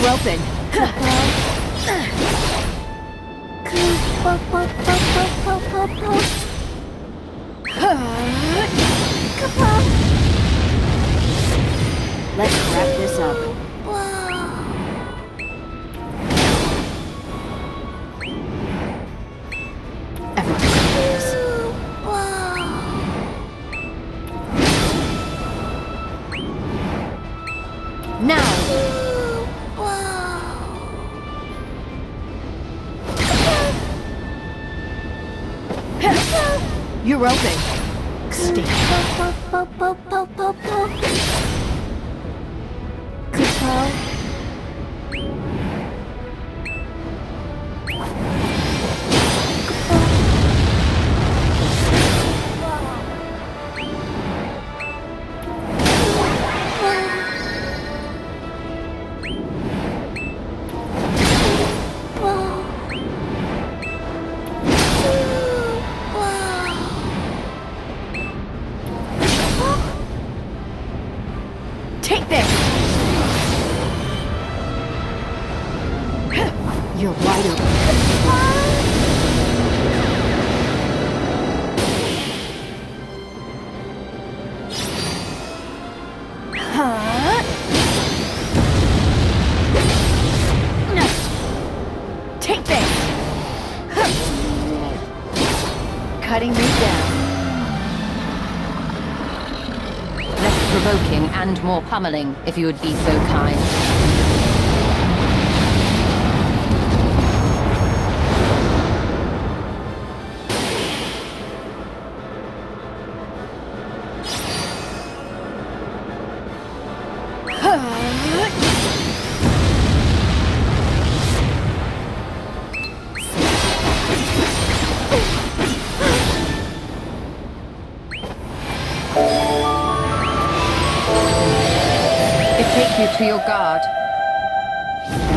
You're open. Let's wrap this up. Everything is. Now! You're open. Stay. Take this! You're wide open. Huh? No. Take this! Cutting me down. Less provoking and more pummeling, if you would be so kind. Take you to your guard.